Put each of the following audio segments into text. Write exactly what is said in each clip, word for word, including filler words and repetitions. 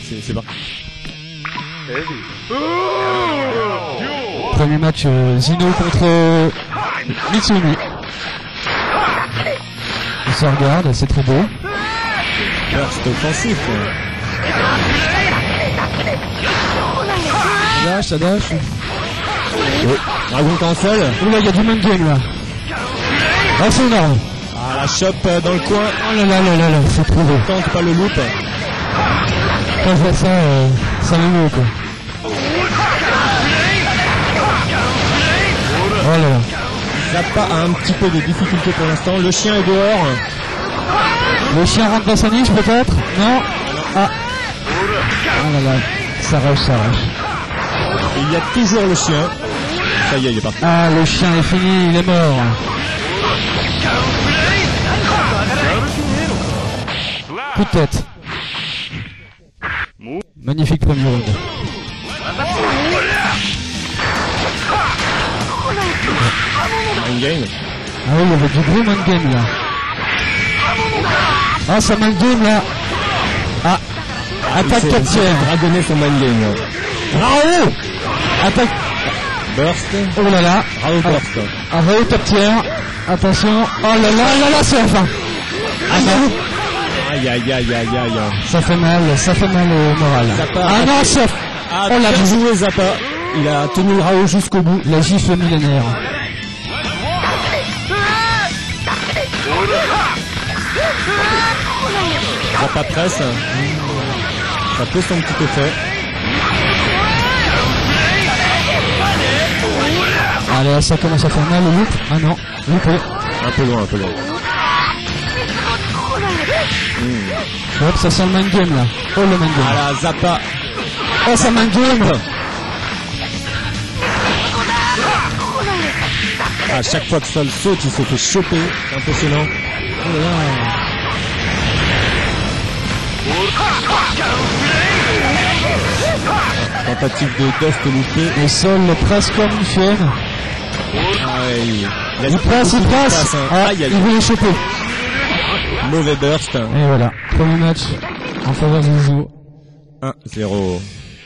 c'est parti. Premier match euh, Zino contre euh, Mitsumi. On se regarde, c'est très beau. Burst offensif. Ça dash, ça dash. Oh, Dragon cancel. Oula, il y a du mind game là. Ah, c'est énorme. Ah, la chope euh, dans le coin. Oh là là là là là, c'est trop beau. Tente pas le loop. Quand je vois ça, euh, ça m'émeut quoi. Oh là là. Zappa a un petit peu de difficulté pour l'instant. Le chien est dehors. Le chien rentre dans sa niche peut-être? Non. Ah. Oh là là. Ça rush, ça rush. Et il y a toujours le chien. Ça y est, il est parti. Ah, le chien est fini, il est mort. Coup de tête. Magnifique premier round. Mind game. Ah oui, il y avait du gros mind game là. Ah, ça mind game là. Ah, attaque quatre tiers. Dragonner son mind game. Bravo. Attaque. Burst. Oh là là. Bravo Burst. Ah, bravo top tiers. Attention. Oh là là là là, c'est la fin. Ah non. Aïe aïe aïe aïe aïe. Ça fait mal, ça fait mal au moral. Zappa Ah non, chef. Ah, Oh, la bien joué Zappa. Il a tenu le Rao jusqu'au bout. La gifle millénaire. Zappa presse. Ça fait son petit effet. Allez, ça commence à faire mal le loop. Ah non, loupé. Un peu loin, un peu loin. Mmh. Hop, ça sent le mind game là. Oh, le mind game. Voilà, Zappa. Oh, ça mind game. À chaque fois que Sol saute, il se fait choper. C'est impressionnant. Oh là là. Tentative de Dust loupé. Et Sol le presse comme une chienne. Ah ouais, il, il, a Il passe, il passe. Hein. Ah, Aïe, aïe, il voulait choper. mauvais burst. Et voilà, premier match en faveur du Zino. un zéro.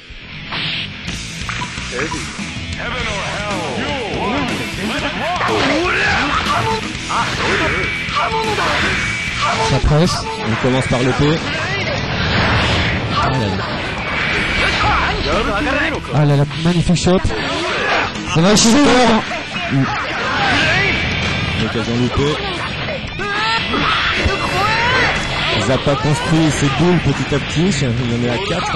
Ça presse. On commence par le P. Ah là là. Ah là là, magnifique shot. Ça va chez eux. L'occasion loupée. Zappa construit ses boules petit à petit. Il en est à quatre.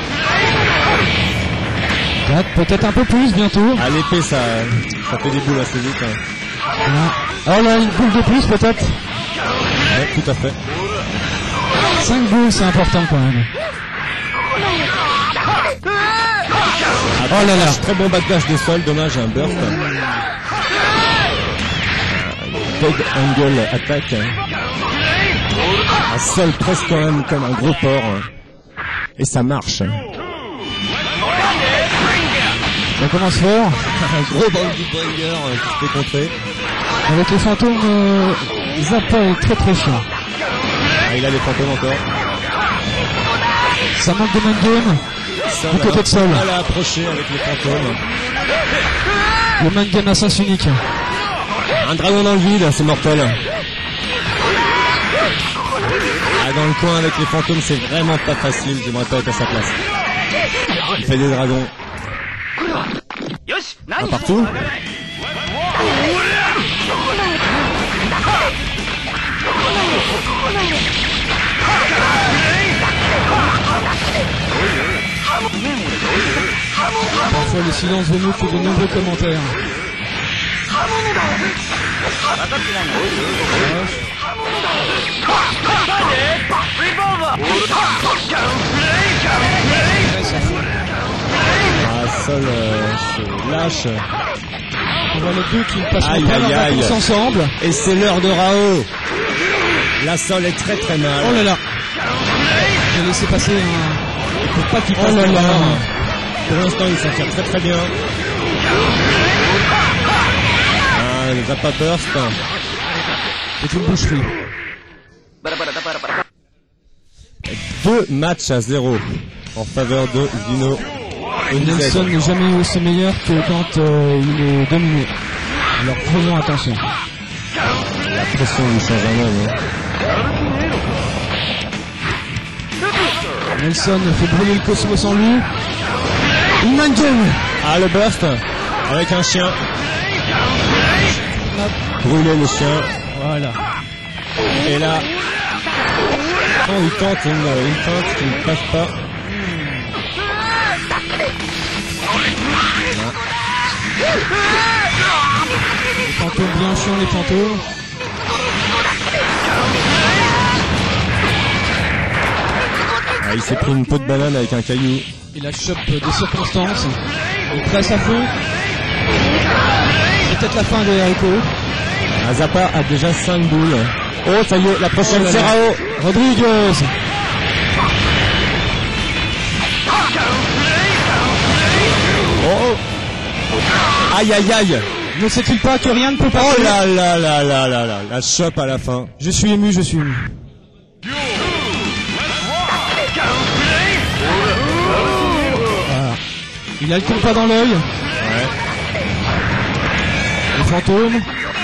quatre, peut-être un peu plus bientôt. À l'épée, ça, ça fait des boules assez vite. Oh là, une boule de plus peut-être. Ouais, tout à fait. cinq boules, c'est important quand même. Oh là là. Très bon backdash de Sol, dommage, un burst. Dead angle attaque. Un Sol presse quand même comme un gros porc. Et ça marche. Ça commence fort. Un gros bandit bringer qui se fait contrer. Avec les fantômes, euh, Zappa est très très chiant. Ah, il a les fantômes encore. Ça manque de mind game. Sol, Du côté de Sol. mal à approcher avec les fantômes. Le mind game à sens unique. Un dragon dans le vide, c'est mortel. Ah, dans le coin avec les fantômes, c'est vraiment pas facile. J'aimerais pas être à sa place. Il fait des dragons. Un partout. Parfois le silence vaut mieux que de nombreux commentaires. Ah, Sol euh, se lâche. On voit les deux qui ne passent Aïe, pas aïe, leurs aïe. vacances ensemble. Et c'est l'heure de Rao. La Sol est très très mal. Oh là là. J'ai laissé passer un... Il faut pas qu'il passe Oh là là. devant. Pour l'instant, il s'en tire très très bien. Ah, il va pas burst. C'est une boucherie. Deux matchs à zéro. en faveur de Dino. Nelson n'est jamais aussi meilleur que quand euh, il est dominé. Alors prenons attention. La pression lui change un homme. Hein. Nelson fait brûler le cosmos en lui. Human Game. Ah, le burst avec un chien. Brûler le chien. Voilà. Et là, oh, il tente une, une feinte qui ne passe pas. Les fantômes bien chiants, les fantômes. Ah, il s'est pris une peau de banane avec un caillou. Il a chope des circonstances. Il presse à fond. C'est peut-être la fin des haricots. Ah, Zappa a déjà cinq boules. Oh, ça y est, la prochaine Oh là c'est là. Rao. Rodriguez. Oh, oh. Aïe, aïe, aïe. Ne sait-il pas que rien ne peut passer? Oh là là là là là là. La chope à la fin. Je suis ému, je suis ému. Voilà. Il a le compas dans l'œil. Ouais. Les fantômes.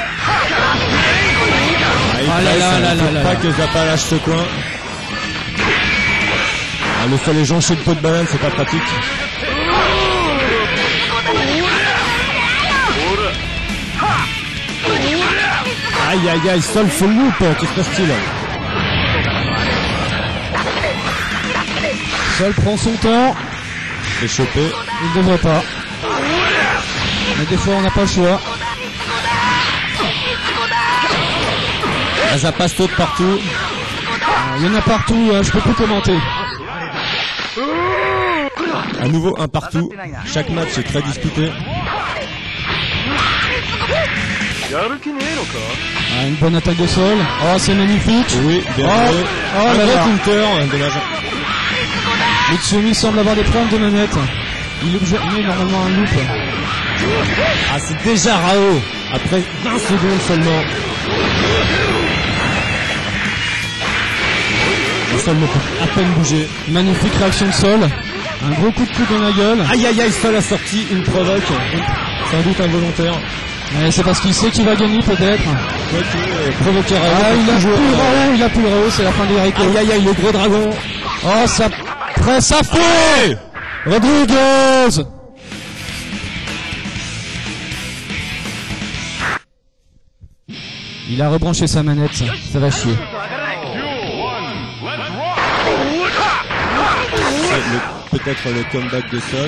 Ah, il Ah là presse, là hein. là Il faut là là pas là. que Zappa lâche ce coin. Ah, le seul éjonché de peau de banane, c'est pas pratique. Aïe aïe aïe, Sol full loop, que se passe-t-il? Sol prend son temps. C'est chopé. Il ne devrait pas. Mais des fois on n'a pas le choix. Ah, Zappa saute partout. Ah, il y en a partout, euh, je peux plus commenter. À nouveau un partout. Chaque match est très disputé. Ah, une bonne attaque de sol. Oh, c'est magnifique. Oui, bien Oh, joué. oh Un là gros là. counter, dommage. Mitsumi semble avoir des problèmes de manette. Il loupe jamais normalement un loop. Ah, c'est déjà Rao. Après vingt secondes seulement. Le Sol ne peut à peine bouger. Magnifique réaction de sol. Un gros coup de coude dans la gueule. Aïe aïe aïe, Sol a sorti une provoque. Sans doute involontaire. Ouais, c'est parce qu'il sait qu'il va gagner peut-être. Quoique, euh, provoquer Rao. Ah, il a plus toujours, le euh, Rao, il a plus le Rao, c'est la fin des haricots. Aïe aïe aïe, le gros dragon. Oh, ça presse à fond. Rodriguez. Il a rebranché sa manette, ça, ça va chier. C'est le- peut-être le comeback de Sol.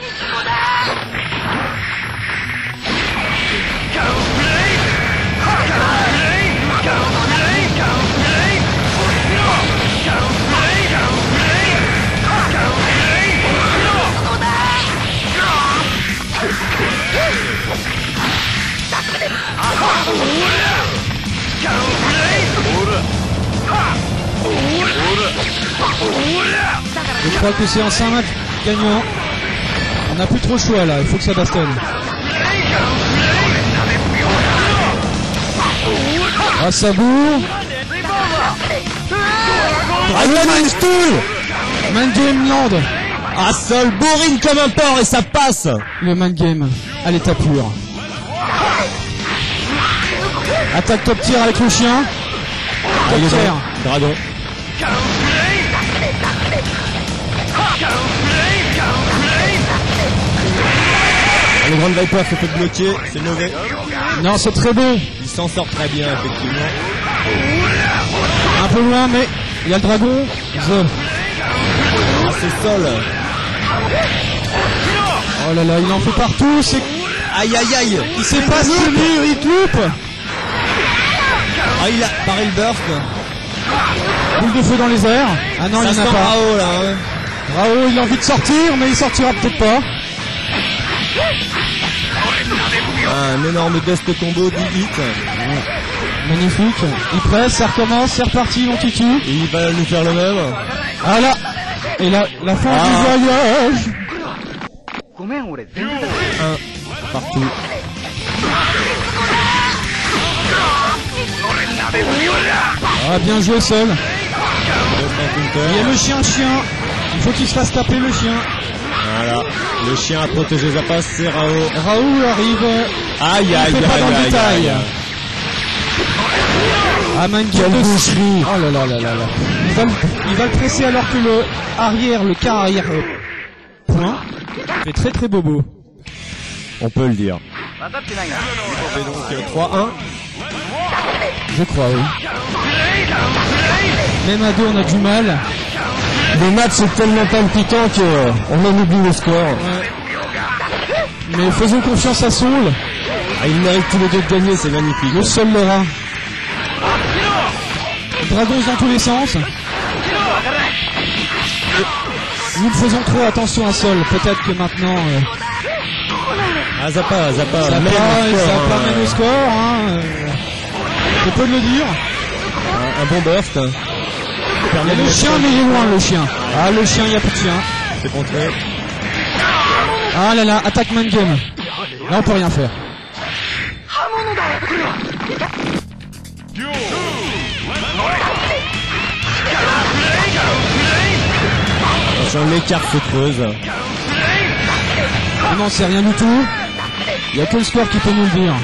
Je crois que c'est en cinq matchs gagnant. On n'a plus trop le choix là, il faut que ça bastonne. Ah, ça bourre. Dragon Stool. Man Game Land. Ah, Sol bourrine comme un porc et ça passe. Le Man Game à l'état pur. Attaque top tier avec le chien. Ah, il est Top tier. bon. Dragon. Ah, le Grand Viper se fait bloquer, c'est mauvais. Non, c'est très beau. Il s'en sort très bien, effectivement. Un peu loin, mais il y a le dragon. The. Ah, c'est Sol. Oh là là, il en fait partout. C'est... Aïe aïe aïe. Il sait pas ce mur, il te loupe. Ah, il a paré le burst. Boule de feu dans les airs. Ah non, Ça il n'y en sent a pas. Rao, là. Hein. Rao, il a envie de sortir, mais il sortira peut-être pas. Ah, un énorme dust combo, dix hits. Magnifique. Il presse, ça recommence, c'est reparti, mon kiki. Et il va nous faire le même. Ah là. Et là, la fin Ah. du voyage. Un partout. Ah, bien joué, Sol. Deux points Il y a counter. le chien-chien. Il faut qu'il se fasse taper le chien. Voilà. Le chien a protégé Zappa, c'est Rao. Raoul arrive. Aïe, aïe, Il fait pas dans le aïe, détail. aïe, aïe. Ah, Mangame Quelle de... boucherie. Oh là là là là là. Il va, le, il va le presser alors que le arrière, le quart arrière euh, point fait très très bobo. On peut le dire. Et donc euh, trois un. Je crois, oui. Même à deux, on a du mal. Le match est tellement palpitant qu'on en oublie le score. Ouais. Mais faisons confiance à Saul. Ah, ils méritent tous les deux de gagner, c'est magnifique. Le Sol l'aura. Dragons dans tous les sens. Nous le faisons trop attention à Sol. Peut-être que maintenant... Euh, Ah, Zappa, Zappa, ça mène part, au score, ça hein. part même au score. Hein, euh, je peux le dire. Un, un bon burst. Permet de Le mettre chien, Sol. mais il est loin, le chien. Ah, le chien, il n'y a plus de chien. C'est contré. Ah là là, attaque Mangame. Là, on peut rien faire. Attention, l'écart se creuse. Non, c'est rien du tout. Il n'y a que le score qui peut nous le dire.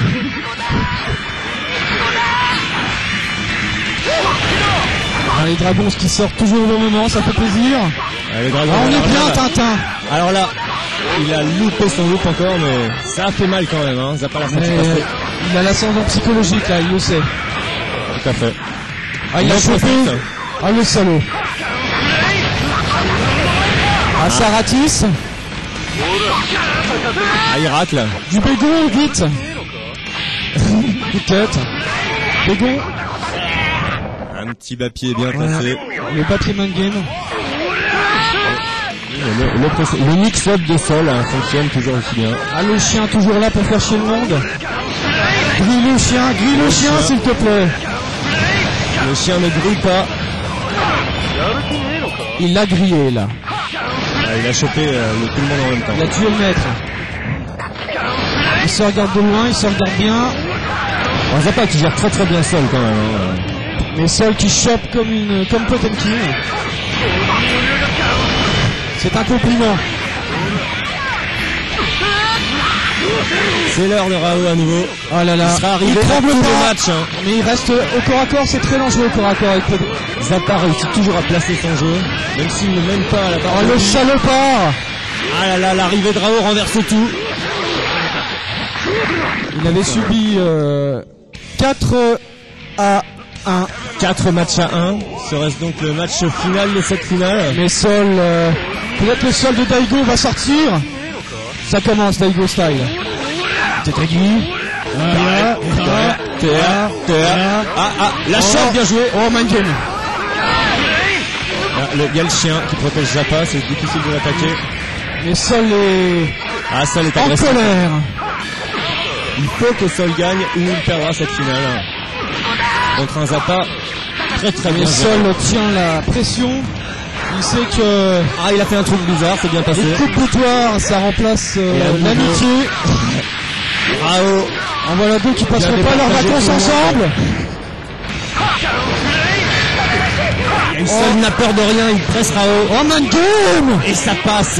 Ah, les dragons qui sortent toujours au bon moment, ça fait plaisir. Ah, les dragons, Ah, on est alors bien, là, Tintin. Alors là, il a loupé son loop encore, mais ça a fait mal quand même, hein. Zappa l'a senti Mais, passer. euh, il a l'ascendant psychologique, là, il le sait. Tout à fait. Ah, il a en chopé. profite. Ah, le salaud. Ah, ça ratisse. Ah, il rate là. Du bégon, vite. Coup de tête. Bégon. Un petit bas pied bien placé. Le papier Mangame. Le, le, le, le mix-up de sol hein, fonctionne toujours aussi bien. Ah, le chien toujours là pour faire chier le monde. Grille le chien, grille le chien, s'il te plaît. Le chien ne grille pas. Il l'a grillé, là. Ah, il a chopé euh, le, tout le monde en même temps. Il a tué le maître. Il se regarde de loin, il se regarde bien. On Zappa qui gère très très bien sol quand même. Hein. Mais Sol qui chope comme une, comme Potemkin. C'est un compliment. C'est l'heure de Rao à nouveau. Oh là là. Il sera arrivé il à tremble tout le pas. match. Hein. Mais il reste au corps à corps, c'est très dangereux au corps à corps avec Potemkin. Zappa réussit toujours à placer son jeu, même s'il ne mène pas à la Oh partie. le salopard. Ah là là, l'arrivée de Rao renverse tout. Il avait subi euh, quatre à un. quatre matchs à un. Serait-ce donc le match final de cette finale? Mais Sol, euh, peut-être le Sol de Daigo va sortir. Ça commence Daigo style. Tetagi. Voilà. Voilà. T A, T A. Ah ah, la shot, bien joué. Oh, Mangame. Ah, le- Il y a le chien qui protège Zappa, c'est difficile de l'attaquer. Mais Sol est Ah, Sol est en agressif. colère. Il faut que Sol gagne ou il perdra cette finale. Contre un Zappa très très bien. Mais joué. Sol tient la pression. Il sait que Ah, il a fait un truc bizarre, c'est bien passé. les coups de boutoir, ça remplace euh, Et à nouveau. l'amitié. Rao. En voilà deux qui passeront Bien pas leurs départagé vacances tout le monde. ensemble. Et Sol n'a peur de rien, il presse Rao. Oh, Mangame. Et ça passe.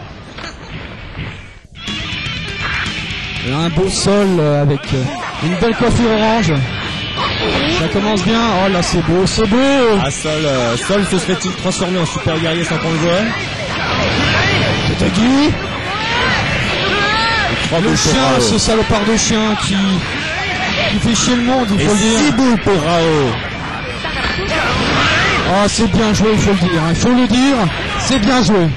Et un beau Sol euh, avec euh, une belle coiffure orange. Ça commence bien. Oh là, c'est beau, c'est beau. Ah, Sol, euh, Sol se serait-il transformé en super guerrier sans qu'on le voie? Tetagi. Trois Le boules pour chien, Rao. ce salopard de chien qui, qui fait chier le monde, il Et faut le six dire. boules pour Rao. Ah, c'est bien joué, il faut le dire. Il faut le dire, c'est bien joué.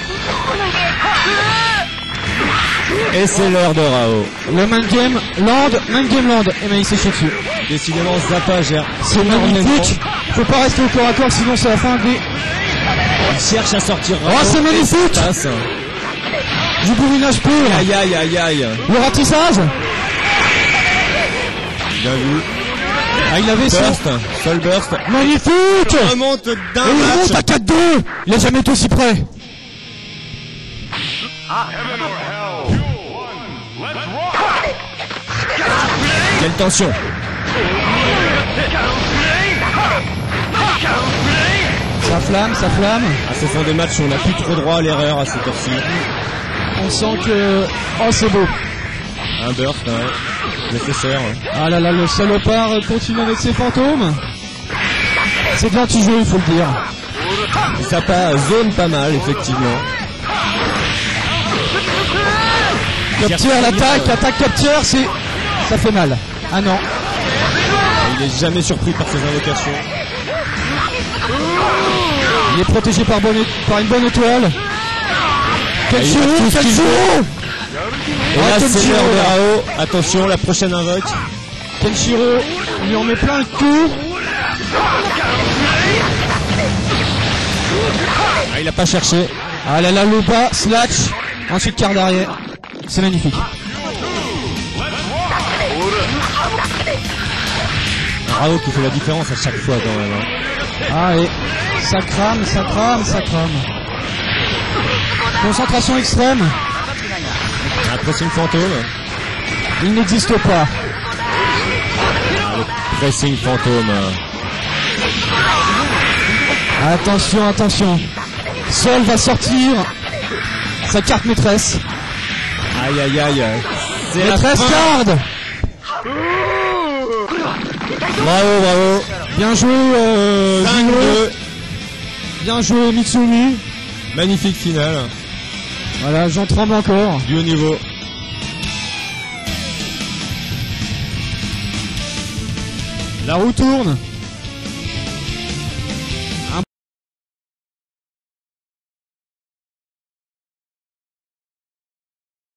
Et c'est l'heure de Rao. Le Mangame Land, Mangame Land. Et ben il s'est chié dessus. Décidément, Zappa gère C'est énormément. magnifique. Faut pas rester au corps à corps, sinon c'est la fin des... Il cherche à sortir Rao. Oh, c'est et magnifique. ça passe. Du bourrinage pur. Aïe aïe aïe aïe. Le ratissage. Bien vu. Ah, il avait ça. Burst. Sol burst. Magnifique. Remonte d'un Et il remonte à match. quatre deux. Il a jamais été aussi près. Quelle tension. Ça flamme, ça flamme. Ah, ce sont des matchs où on n'a plus trop droit à l'erreur à cette heure-ci. On sent que... Oh, c'est beau. Un burst, ouais. Nécessaire. Ah là là, le salopard continue avec ses fantômes. C'est de l'anti-jeu, il faut le dire. Et ça pas, zone pas mal, effectivement. Capture, l'attaque, attaque, capture, c'est... Ça fait mal. Ah non. Il est jamais surpris par ses invocations. Il est protégé par, bonne... par une bonne étoile. Kenshiro, Ah, Kenshiro. Et Ah, là, c'est Kenshiro, l'heure de là. Rao. Attention, la prochaine invoque. Kenshiro, on lui en met plein le cou. Ah, il a pas cherché. Ah là là, le bas, slash. Ensuite, quart d'arrière. C'est magnifique. Rao qui fait la différence à chaque fois quand même. Hein. Ah et ça crame, ça crame, ça crame. Concentration extrême. Un pressing fantôme. Il n'existe pas. Ah, le pressing fantôme. Attention, attention. Sol va sortir sa carte maîtresse. Aïe aïe aïe. C'est la Maîtresse fin. garde. Bravo, bravo. Bien joué, euh, cinq Zino. deux. Bien joué, Mitsumi. Magnifique finale. Voilà, j'en tremble encore. Du haut niveau. La roue tourne.